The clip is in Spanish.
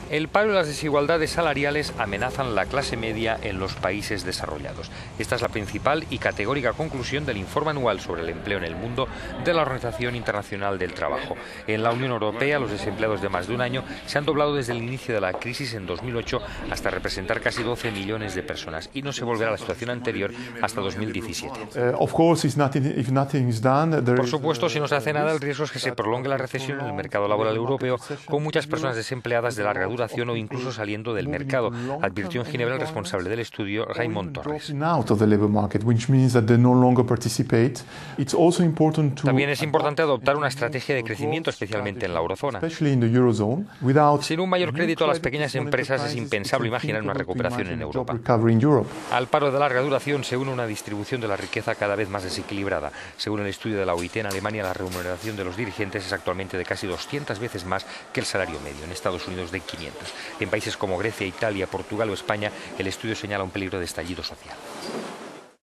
El paro y las desigualdades salariales amenazan la clase media en los países desarrollados. Esta es la principal y categórica conclusión del informe anual sobre el empleo en el mundo de la Organización Internacional del Trabajo. En la Unión Europea, los desempleados de más de un año se han doblado desde el inicio de la crisis en 2008 hasta representar casi 12 millones de personas y no se volverá a la situación anterior hasta 2017. Por supuesto, si no se hace nada, el riesgo es que se prolongue la recesión en el mercado laboral europeo, con muchas personas desempleadas de larga duración o incluso saliendo del mercado, advirtió en Ginebra el responsable del estudio, Raymond Torres. También es importante adoptar una estrategia de crecimiento, especialmente en la eurozona. Sin un mayor crédito a las pequeñas empresas es impensable imaginar una recuperación en Europa. Al paro de larga duración se une una distribución de la riqueza cada vez más desequilibrada. Según el estudio de la OIT, en Alemania la remuneración de los dirigentes es actualmente de casi 200 veces más que el salario medio, en Estados Unidos de 500. En países como Grecia, Italia, Portugal o España, el estudio señala un peligro de estallido social.